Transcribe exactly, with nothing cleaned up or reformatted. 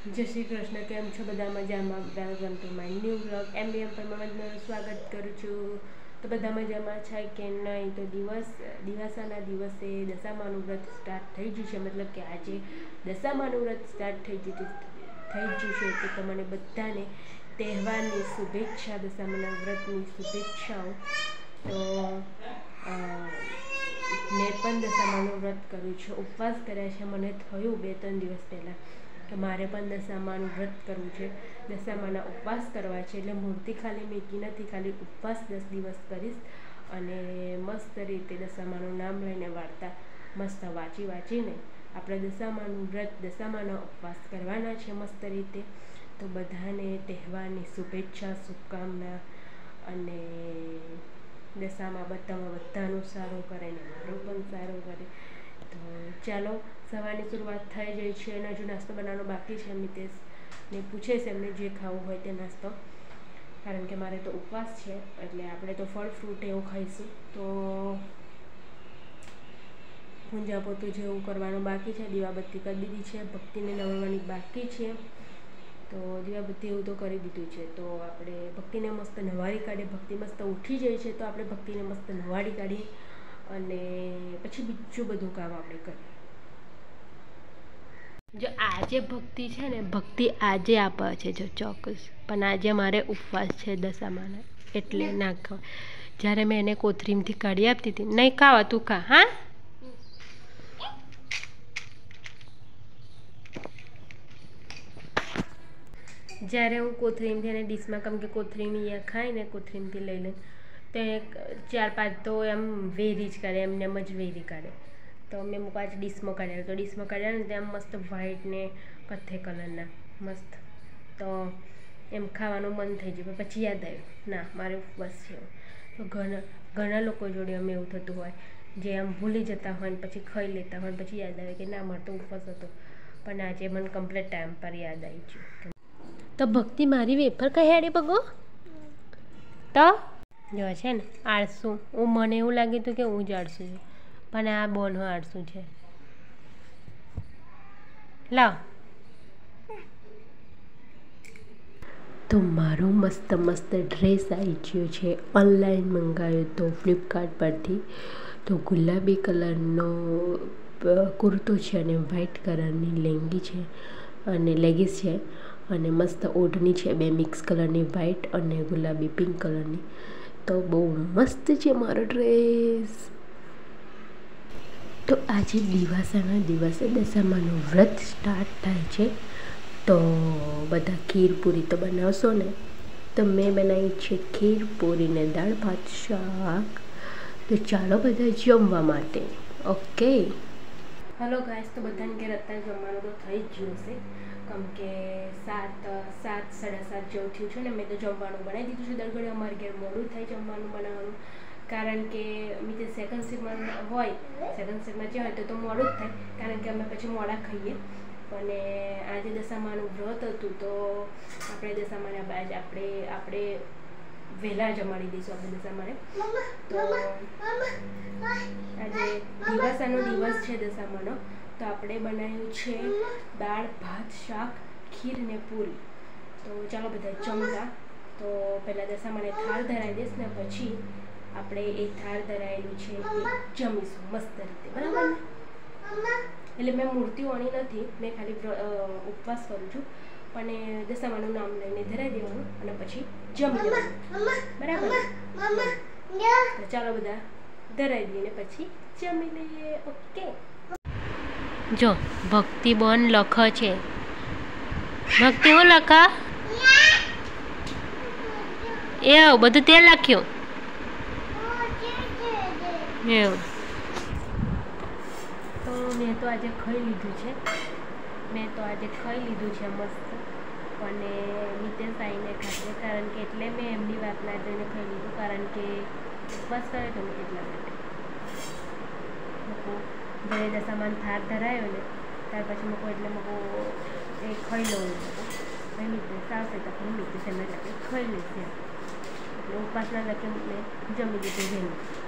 जय श्री कृष्ण। केम छो बधा मजामां? Welcome to my new blog. M B M पर मैं स्वागत करूँ छूँ। तो बधा मजामां छे के नहीं? तो दिवस दिवासाना दिवसे दशामानु व्रत स्टार्ट थई गयुं छे, मतलब कि आजे दशामानु व्रत स्टार्ट थई गयुं थई गयुं छे। तो तमने बधाने तहेवारनी शुभेच्छा, दशामाना व्रतनी शुभेच्छाओ। तो मैं पण दशामानु व्रत करूँ छूँ, उपवास कर्या छे। मने थयुं बे त्रण दिवस पहला तो मारे पण दशामानु व्रत करवुं छे, दशामाना उपवास करवा छे। એટલે મૂર્તિ ખાલી મેકી નથી, ખાલી ઉપવાસ દસ દિવસ કરીશ અને મસ્ત રીતે દશામાનું નામ લઈને વાર્તા મસ્ત વાંચી વાંચીને આપણે દશામાનું વ્રત દશામાના ઉપવાસ કરવાના છે મસ્ત રીતે। તો બધાને તહેવારની શુભેચ્છા, શુભકામના અને દશામાં બધામાં બધાનું સારું કરે ને મારું પણ સારું કરે। તો ચાલો સવારની શરૂઆત થઈ જાય છે અને હજુ નાસ્તો બનાવવાનો બાકી છે। મિતેશને પૂછે છે એમને જે ખાવું હોય તે નાસ્તો, કારણ કે મારે તો ઉપવાસ છે એટલે આપણે તો ફળ ફ્રૂટ એવું ખાઈશું। તો પૂંજા પોતું જેવું કરવાનું બાકી છે, દીવાબત્તી કરી દીધી છે, ભક્તિને નવડવાની બાકી છે। તો દીવાબત્તી એવું તો કરી દીધું છે। તો આપણે ભક્તિને મસ્ત નવાડી કાઢીએ। ભક્તિ મસ્ત ઉઠી જાય છે તો આપણે ભક્તિને મસ્ત નવાડી કાઢીએ અને પછી બીજું બધું કામ આપણે કરીએ। जो आजे भक्ति है ने, भक्ति आजे आपे छे जो चौक्कस, पण आजे मारे उपवास है दशामाना एटले ना खाव। ज्यारे मैं एने कोथरीमथी काढी आपती थी, नहीं खावा तू खा। हाँ ज्यारे हूँ कोथरीमथी एने डिशमां, केम के कोथरीम अहींया खाय ने कोथरीमथी लई ले तो चार पांच तो एम वेरी ज करे, एमने एम ज वेरी काढे। तो मैं मुझे आज डिश में काढ़ा, तो डिश में काढ़ा ने मस्त व्हाइट ने कत्थे कलरना मस्त, तो एम खावानुं मन थई गयुं। पछी याद आव्युं ना मारे उपवास छे। तो घणा घणा लोको जोड़े अमे एवुं थतुं होय, जे आम भूली जता होय ने पछी खाई लेता होय, पछी याद आवे के ना मारे तो उपवास हतो, पण आजे मने कम्प्लीट टाइम पर याद आई गयुं। तो भक्ति मारी वेफर कई हेडे बगो तो जो छे ने आळसू, हूँ मने एवुं लाग्युं हतुं के हूँ ज आळसू छुं, पण आ बोन आळसू छे। लाव तो मारो मस्त मस्त ड्रेस आई गयो छे, ऑनलाइन मंगाव्यो तो फ्लिपकार्ट परथी। तो गुलाबी कलरनो कुर्तो छे अने व्हाइट कलरनी लेंगी छे अने लेगीस छे अने मस्त ओढ़नी छे, बे मिक्स कलरनी व्हाइट अने गुलाबी पिंक कलरनी। तो बहु मस्त छे मारो ड्रेस। तो आज दिवासाना दिवसे दशामानु व्रत स्टार्ट थाय छे, तो बधा खीर पूरी तो बनावशो ने। तो मैं बनावी छे खीर पूरी ने दाळ भात शाक। तो चालो बधा जमवा माटे। ओके हेलो गाइस, तो बधाने घरे अत्यारे जमवानुं तो थई ज गयुं हशे, केम के सात सात साढ़ा सात जेवुं थयुं छे ने। मैं तो जमवानुं बनावी दीधुं छे। दर घड़ी अमारे घरे मोडुं थाय जमवानुं बनाववानुं, कारण के मीते सेकंड शिफ्ट में होय, सेकंड शिफ्ट में जे होय तो तो मोडुं ज थाय, कारण के अमे पछी मोडा खाईए। अने आज दशामानुं व्रत हतुं तो आपणे दशामाना बाज आपणे आपणे वहेला जमाड़ी दईशुं आपणे दशामाने। तो आज दिवासानो दिवस छे दशामानो, तो आपणे बनाव्युं छे दाळ भात शाक खीर ने पूरी। तो चालो बधा जमवा। तो पहला दशामाने थाळ धरावी दईश ने पछी આપણે એ થાળ ધરાયેલું છે એ જમીશું મસ્ત રીતે, બરાબર ને? એટલે મેં મૂર્તિઓ અણી નથી, મેં ખાલી ઉપવાસ કરું છું, પણ એ દશામાનું નામ લઈને ધરાવી દેવાનું અને પછી જમી લેવાનું, બરાબર? તો ચાલો બધા ધરાવી દઈએ ને પછી જમી લઈએ। ઓકે જો ભક્તિ બોન લખે છે, ભક્તિ હું લખા એ બધું તે લખ્યું એવું। तो मैं तो आज खाई लीधुं छे, मैं तो आज खाई लीधुं छे मस्त। અને મિતેશ આવીને ખાશે, કારણ કે એટલે મેં એમની વાત ના જોઈને ખાઈ લીધું, કારણ કે ઉપવાસ કરે તો મેં એટલા માટે મૂકું। જ્યારે દશામાન થાળ ધરાયો ને ત્યાર પછી મૂકું એટલે મૂકું એ ખાઈ લઉં મૂકું। ભાઈ મિતેશ આવશે તો પણ મિતેશ એમને લાગે ખાઈ લેશે, એટલે ઉપવાસના લખે મેં જમી લીધું જેનું।